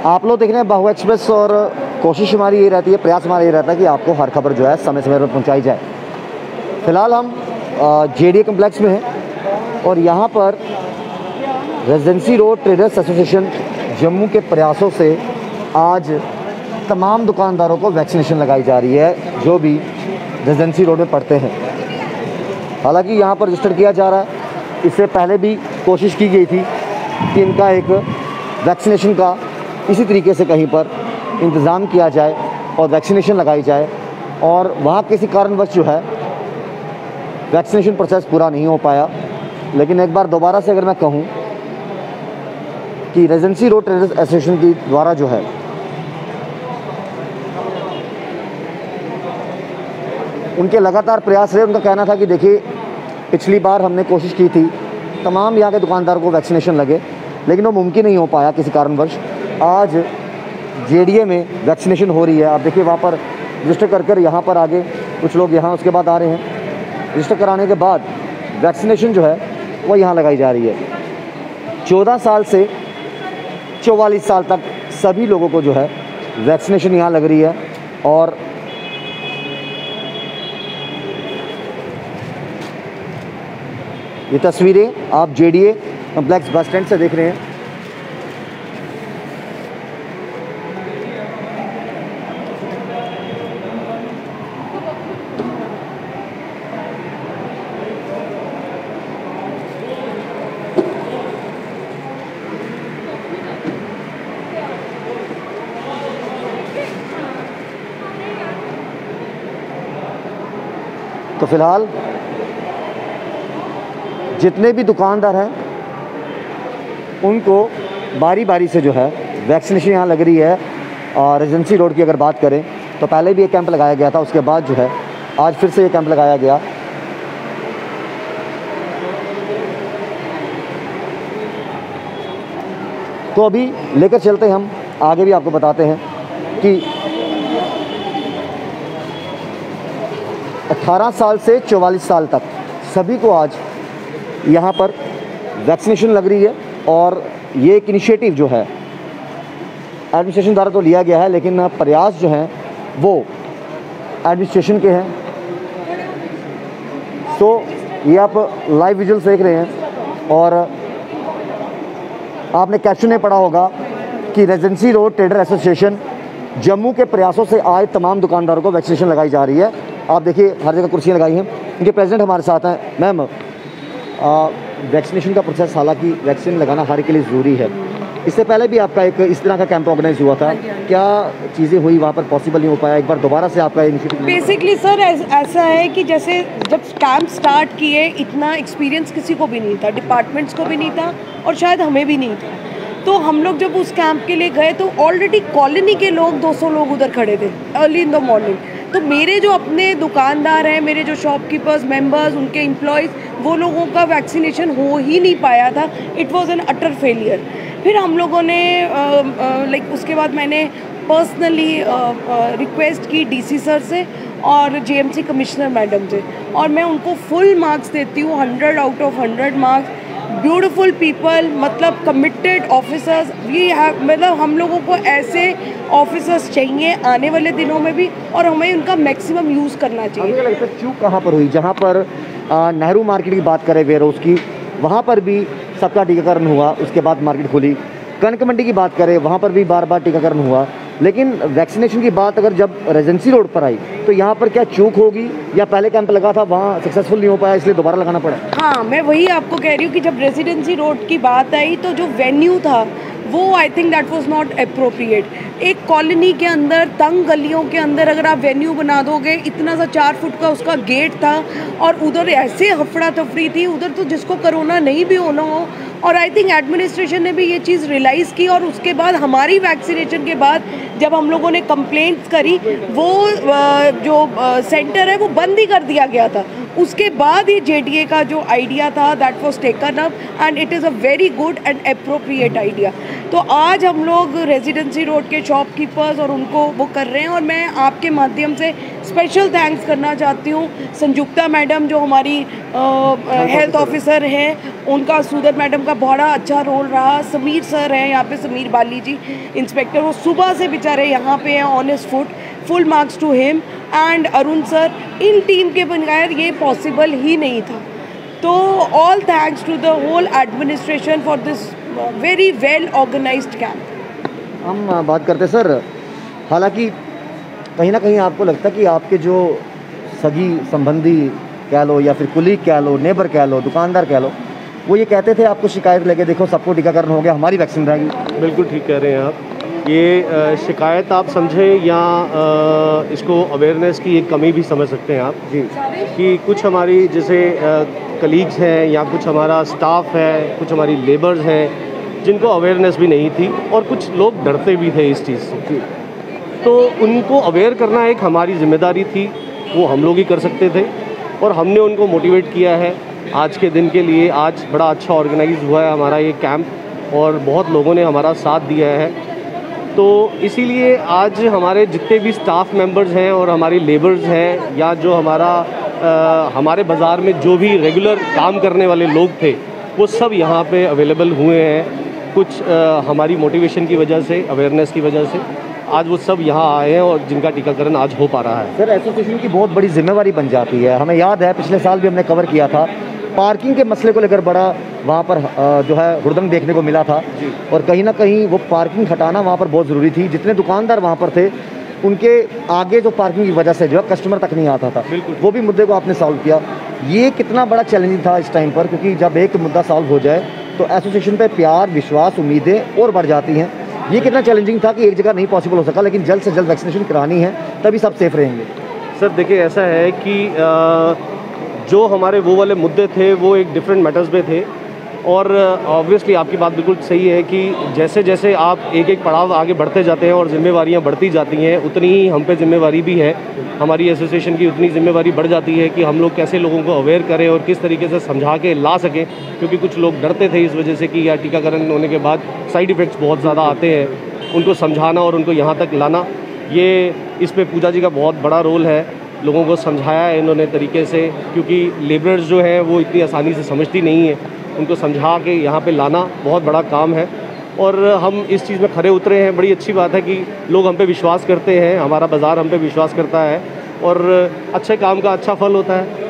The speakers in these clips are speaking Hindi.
आप लोग देख रहे हैं बाहु एक्सप्रेस और कोशिश हमारी ये रहती है, प्रयास हमारा ये रहता है कि आपको हर खबर जो है समय समय पर पहुंचाई जाए। फ़िलहाल हम JDA कम्प्लेक्स में हैं और यहाँ पर residency road traders association Jammu के प्रयासों से आज तमाम दुकानदारों को वैक्सीनेशन लगाई जा रही है जो भी रेजिडेंसी रोड में पड़ते हैं। हालांकि यहाँ पर रजिस्टर किया जा रहा है, इससे पहले भी कोशिश की गई थी कि इनका एक वैक्सीनेशन का इसी तरीके से कहीं पर इंतज़ाम किया जाए और वैक्सीनेशन लगाई जाए, और वहाँ किसी कारणवश जो है वैक्सीनेशन प्रोसेस पूरा नहीं हो पाया। लेकिन एक बार दोबारा से अगर मैं कहूँ कि रेजिडेंसी रोड ट्रेडर्स एसोसिएशन के द्वारा जो है उनके लगातार प्रयास रहे। उनका कहना था कि देखिए पिछली बार हमने कोशिश की थी तमाम यहाँ के दुकानदारों को वैक्सीनेशन लगे, लेकिन वो मुमकिन नहीं हो पाया किसी कारणवश। आज JDA में वैक्सीनेशन हो रही है। आप देखिए वहाँ पर रजिस्टर कर कर यहाँ पर आगे कुछ लोग यहाँ उसके बाद आ रहे हैं। रजिस्टर कराने के बाद वैक्सीनेशन जो है वो यहाँ लगाई जा रही है। 14 साल से 44 साल तक सभी लोगों को जो है वैक्सीनेशन यहाँ लग रही है। और ये तस्वीरें आप JDA कम्प्लेक्स बस स्टैंड से देख रहे हैं। तो फिलहाल जितने भी दुकानदार हैं उनको बारी बारी से जो है वैक्सीनेशन यहाँ लग रही है। और रेजिडेंसी रोड की अगर बात करें तो पहले भी एक कैंप लगाया गया था, उसके बाद जो है आज फिर से ये कैंप लगाया गया। तो अभी लेकर चलते हैं, हम आगे भी आपको बताते हैं कि 18 साल से 44 साल तक सभी को आज यहाँ पर वैक्सीनेशन लग रही है। और ये एक इनिशिएटिव जो है एडमिनिस्ट्रेशन द्वारा तो लिया गया है, लेकिन प्रयास जो हैं वो एडमिनिस्ट्रेशन के हैं। तो ये आप लाइव विजुअल्स देख रहे हैं और आपने कैप्शन में पढ़ा होगा कि residency road trader association Jammu के प्रयासों से आज तमाम दुकानदारों को वैक्सीनेशन लगाई जा रही है। आप देखिए हर जगह कुर्सियाँ लगाई हैं। इनके प्रेसिडेंट हमारे साथ हैं। मैम, वैक्सीनेशन का प्रोसेस, हालांकि वैक्सीन लगाना हर के लिए ज़रूरी है, इससे पहले भी आपका एक इस तरह का कैंप ऑर्गेनाइज हुआ था, क्या चीज़ें हुई वहाँ पर पॉसिबल नहीं हो पाया? एक बार दोबारा से आपका इनिशिएटिव। बेसिकली सर ऐसा है कि जैसे जब कैंप स्टार्ट किए इतना एक्सपीरियंस किसी को भी नहीं था, डिपार्टमेंट्स को भी नहीं था और शायद हमें भी नहीं था। तो हम लोग जब उस कैंप के लिए गए तो ऑलरेडी कॉलोनी के लोग 200 लोग उधर खड़े थे अर्ली इन द मॉर्निंग। तो मेरे जो अपने दुकानदार हैं, मेरे जो शॉपकीपर्स, मेंबर्स, उनके एम्प्लॉयज़, वो लोगों का वैक्सीनेशन हो ही नहीं पाया था। It was an utter failure. फिर हम लोगों ने उसके बाद मैंने पर्सनली रिक्वेस्ट की DC सर से और JMC कमिश्नर मैडम से, और मैं उनको फुल मार्क्स देती हूँ, 100 out of 100 marks. Beautiful people, मतलब कमिटेड ऑफिसर्स वी हैव, मतलब हम लोगों को ऐसे ऑफिसर्स चाहिए आने वाले दिनों में भी, और हमें उनका मैक्सिमम यूज़ करना चाहिए। मुझे लगता है चूक कहाँ पर हुई? जहाँ पर नेहरू मार्केट की बात करें वेयर हाउस की, वहाँ पर भी सबका टीकाकरण हुआ, उसके बाद मार्केट खुली। कनक मंडी की बात करें, वहाँ पर भी बार बार टीकाकरण हुआ, लेकिन वैक्सीनेशन की बात अगर जब रेजिडेंसी रोड पर आई तो यहाँ पर क्या चूक होगी, या पहले कैंप लगा था वहाँ सक्सेसफुल नहीं हो पाया इसलिए दोबारा लगाना पड़ा? हाँ, मैं वही आपको कह रही हूँ कि जब रेजिडेंसी रोड की बात आई तो जो वेन्यू था वो I think that was not appropriate. एक कॉलोनी के अंदर, तंग गलियों के अंदर अगर आप वेन्यू बना दोगे, इतना सा 4 फुट का उसका गेट था और उधर ऐसे हफड़ा तफड़ी थी, उधर तो जिसको कोरोना नहीं भी होना हो। और आई थिंक एडमिनिस्ट्रेशन ने भी ये चीज़ रियलाइज़ की, और उसके बाद हमारी वैक्सीनेशन के बाद जब हम लोगों ने कंप्लेंट्स करी, वो जो सेंटर है वो बंद ही कर दिया गया था। उसके बाद ये JDA का जो आइडिया था that was taken up and it is a very good and appropriate idea. तो आज हम लोग रेजिडेंसी रोड के शॉपकीपर्स और उनको वो कर रहे हैं, और मैं आपके माध्यम से स्पेशल थैंक्स करना चाहती हूँ संयुक्ता मैडम जो हमारी हेल्थ ऑफिसर हैं, उनका सुदर मैडम का बड़ा अच्छा रोल रहा, समीर सर हैं यहाँ पे, समीर बाली जी इंस्पेक्टर, वो सुबह से बेचारे यहाँ पे हैं on his foot, full marks to him and Arun sir. इन टीम के बगैर ये पॉसिबल ही नहीं था। तो all thanks to the whole administration for this very well organised camp. हम बात करते सर, हालांकि कहीं ना कहीं आपको लगता है कि आपके जो सगी संबंधी कह लो या फिर कुलीग कह लो, नेबर कह लो, दुकानदार कह लो, वो ये कहते थे आपको शिकायत लेके, देखो सबको टीकाकरण हो गया, हमारी वैक्सीन रहेगी? बिल्कुल ठीक कह रहे हैं आप। ये शिकायत आप समझें या इसको अवेयरनेस की एक कमी भी समझ सकते हैं आप जी, कि कुछ हमारी जैसे कलीग्स हैं या कुछ हमारा स्टाफ है, कुछ हमारी लेबर्स हैं जिनको अवेयरनेस भी नहीं थी, और कुछ लोग डरते भी थे इस चीज़ से। तो उनको अवेयर करना एक हमारी जिम्मेदारी थी, वो हम लोग ही कर सकते थे, और हमने उनको मोटिवेट किया है आज के दिन के लिए। आज बड़ा अच्छा ऑर्गेनाइज हुआ है हमारा ये कैंप, और बहुत लोगों ने हमारा साथ दिया है। तो इसीलिए आज हमारे जितने भी स्टाफ मेंबर्स हैं और हमारी लेबर्स हैं, या जो हमारे बाज़ार में जो भी रेगुलर काम करने वाले लोग थे, वो सब यहाँ पे अवेलेबल हुए हैं। कुछ हमारी मोटिवेशन की वजह से, अवेयरनेस की वजह से आज वो सब यहाँ आए हैं, और जिनका टीकाकरण आज हो पा रहा है। सर एसोसिएशन की बहुत बड़ी जिम्मेवारी बन जाती है। हमें याद है पिछले साल भी हमने कवर किया था, पार्किंग के मसले को लेकर बड़ा वहाँ पर जो है हुड़दंग देखने को मिला था, और कहीं ना कहीं वो पार्किंग हटाना वहाँ पर बहुत ज़रूरी थी। जितने दुकानदार वहाँ पर थे उनके आगे जो पार्किंग की वजह से जो है कस्टमर तक नहीं आता था, वो भी मुद्दे को आपने सॉल्व किया। ये कितना बड़ा चैलेंजिंग था इस टाइम पर, क्योंकि जब एक मुद्दा सॉल्व हो जाए तो एसोसिएशन पे प्यार, विश्वास, उम्मीदें और बढ़ जाती हैं। ये कितना चैलेंजिंग था कि एक जगह नहीं पॉसिबल हो सका, लेकिन जल्द से जल्द वैक्सीनेशन करानी है, तभी सब सेफ रहेंगे। सर देखिए, ऐसा है कि जो हमारे वो वाले मुद्दे थे वो एक डिफरेंट मैटर्स पे थे, और ऑब्वियसली आपकी बात बिल्कुल सही है कि जैसे जैसे आप एक एक पड़ाव आगे बढ़ते जाते हैं और जिम्मेवारियां बढ़ती जाती हैं, उतनी ही हम पे जिम्मेवारी भी है। हमारी एसोसिएशन की उतनी जिम्मेवारी बढ़ जाती है कि हम लोग कैसे लोगों को अवेयर करें और किस तरीके से समझा के ला सकें, क्योंकि कुछ लोग डरते थे इस वजह से कि यार टीकाकरण होने के बाद साइड इफ़ेक्ट्स बहुत ज़्यादा आते हैं। उनको समझाना और उनको यहाँ तक लाना, ये इस पे पूजा जी का बहुत बड़ा रोल है। लोगों को समझाया है इन्होंने तरीके से, क्योंकि लेबरर्स जो हैं वो इतनी आसानी से समझती नहीं है, उनको समझा के यहाँ पे लाना बहुत बड़ा काम है, और हम इस चीज़ में खरे उतरे हैं। बड़ी अच्छी बात है कि लोग हम पे विश्वास करते हैं, हमारा बाज़ार हम पे विश्वास करता है, और अच्छे काम का अच्छा फल होता है।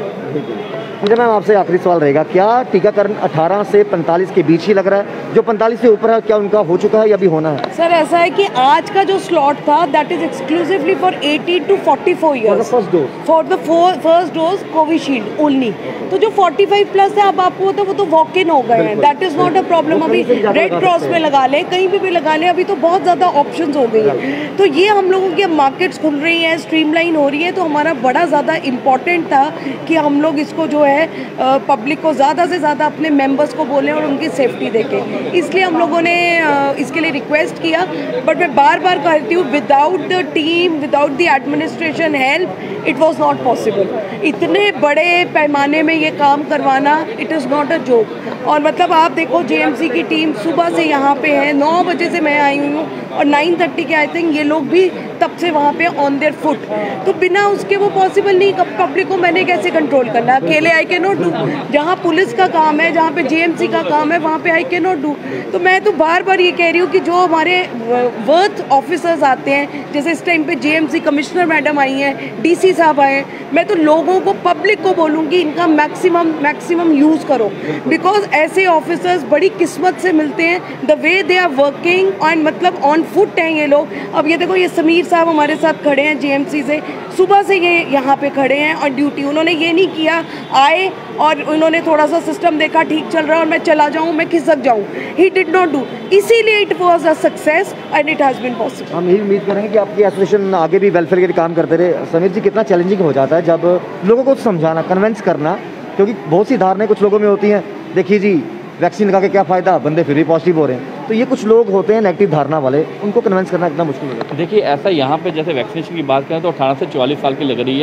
मुझे मैम आपसे आखिरी सवाल रहेगा, क्या टीकाकरण 18 से 45 के बीच ही लग रहा है? जो 45 से ऊपर है क्या उनका हो चुका है या भी होना है? सर ऐसा है कि आज का जो स्लॉट था that is exclusively for 18 to 44 years for the first dose Covishield only. तो जो 45 प्लस है, अब आपको वो तो वॉक इन हो गए हैं, that is not a problem. अभी रेड क्रॉस में लगा लें, कहीं भी लगा लें, अभी तो बहुत ज़्यादा ऑप्शंस हो गई है। तो ये हम लोगों की मार्केट्स खुल रही हैं, स्ट्रीमलाइन हो रही है, तो हमारा बड़ा ज़्यादा इम्पॉर्टेंट था कि हम लोग इसको जो है पब्लिक को ज़्यादा से ज़्यादा अपने मेंबर्स को बोलें और उनकी सेफ्टी देखें। इसलिए हम लोगों ने इसके लिए रिक्वेस्ट किया, बट मैं बार बार कहती हूँ without the team, without the administration help it was not possible. इतने बड़े पैमाने में ये काम करवाना, it is not a joke. और मतलब आप देखो जेएमसी की टीम सुबह से यहाँ पे है, 9 बजे से मैं आई हुई हूँ, और 9:30 के आई थिंक ये लोग भी तब से वहाँ पे ऑन देयर फुट। तो बिना उसके वो पॉसिबल नहीं। पब्लिक को मैंने कैसे कंट्रोल करना, अकेले आई कैन नॉट डू। जहाँ पुलिस का काम है, जहाँ पे जेएमसी का काम है, वहाँ पे आई कैन नॉट डू। तो मैं तो बार बार ये कह रही हूँ कि जो हमारे वर्थ ऑफिसर्स आते हैं, जैसे इस टाइम पे जेएमसी कमिश्नर मैडम आई हैं, डीसी साहब आए हैं, मैं तो लोगों को, पब्लिक को बोलूँगी इनका मैक्सिमम यूज़ करो, बिकॉज ऐसे ऑफिसर्स बड़ी किस्मत से मिलते हैं। The way they are working and मतलब ऑन फुट हैं ये लोग। अब ये देखो, ये समीर साहब हमारे साथ खड़े हैं जेएमसी से, सुबह से ये यहाँ पे खड़े हैं और ड्यूटी। उन्होंने ये नहीं किया आए और उन्होंने थोड़ा सा सिस्टम देखा ठीक चल रहा है और मैं चला जाऊँ, मैं खिसक जाऊँ। ही डिड नॉट डू, इसीलिए it was a success and it has been possible. हम यही उम्मीद करेंगे कि आपकी एसोसिएशन आगे भी वेलफेयर के लिए काम करते रहे। समीर जी, कितना चैलेंजिंग हो जाता है जब लोगों को समझाना, कन्विंस करना, क्योंकि बहुत सी धारणाएं कुछ लोगों में होती हैं, देखिए जी वैक्सीन लगा के क्या फ़ायदा, बंदे फिर भी पॉजिटिव हो रहे हैं। तो ये कुछ लोग होते हैं नेगेटिव धारणा वाले, उनको कन्विंस करना इतना मुश्किल होता है। देखिए ऐसा यहाँ पे जैसे वैक्सीनेशन की बात करें तो 18 से 44 साल की लग रही है,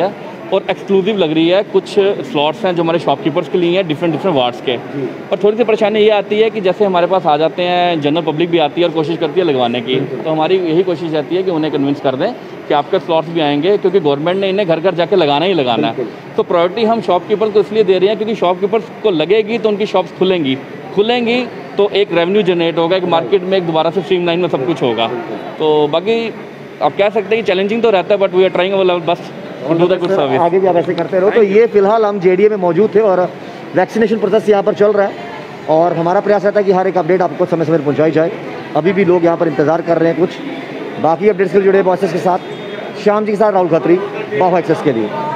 और एक्सक्लूसिव लग रही है। कुछ स्लॉट्स हैं जो हमारे शॉपकीपर्स के लिए हैं, डिफरेंट वार्ड्स के। और थोड़ी सी परेशानी ये आती है कि जैसे हमारे पास आ जाते हैं, जनरल पब्लिक भी आती है और कोशिश करती है लगवाने की, तो हमारी यही कोशिश रहती है कि उन्हें कन्विंस कर दें कि आपके स्लॉट्स भी आएंगे, क्योंकि गवर्नमेंट ने इन्हें घर घर जाके लगाना ही लगाना है। तो प्रायोरिटी हम शॉपकीपर्स को इसलिए दे रहे हैं क्योंकि शॉपकीपर्स को लगेगी तो उनकी शॉप्स खुलेंगी तो एक रेवेन्यू जनरेट होगा, एक मार्केट में एक दोबारा से स्ट्रीमलाइन में सब कुछ होगा। तो बाकी आप कह सकते हैं कि चैलेंजिंग तो रहता है, but we are trying our level best to do the good service. आगे भी आप ऐसे करते रहो। तो ये फिलहाल हम जेडीए में मौजूद थे और वैक्सीनेशन प्रोसेस यहाँ पर चल रहा है और हमारा प्रयास रहता है कि हर एक अपडेट आपको समय समय पर पहुँचाई जाए। अभी भी लोग यहाँ पर इंतज़ार कर रहे हैं कुछ बाकी अपडेट्स से जुड़े बॉसेस के साथ। श्याम जी के साथ राहुल खत्री, बाहो एक्सेस के लिए।